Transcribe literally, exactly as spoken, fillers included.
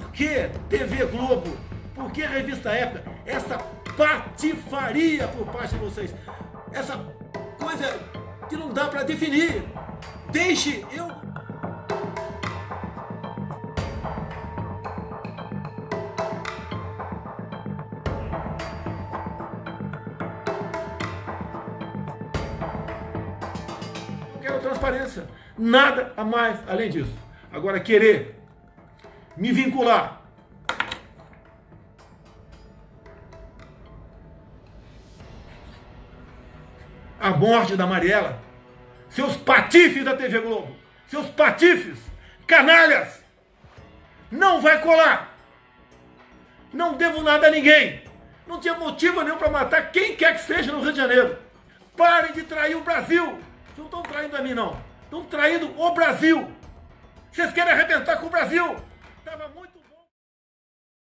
Por que T V Globo? Por que Revista Época? Essa patifaria por parte de vocês. Essa coisa que não dá para definir. Deixe eu... Eu quero transparência. Nada a mais além disso. Agora, querer me vincular a morte da Mariela, seus patifes da T V Globo, seus patifes, canalhas, não vai colar. Não devo nada a ninguém. Não tinha motivo nenhum para matar quem quer que seja no Rio de Janeiro. Parem de trair o Brasil. Vocês não estão traindo a mim, não. Estão traindo o Brasil. Vocês querem arrebentar com o Brasil.